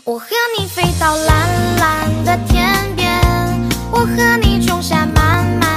我和你飞到蓝蓝的天边，我和你种下漫漫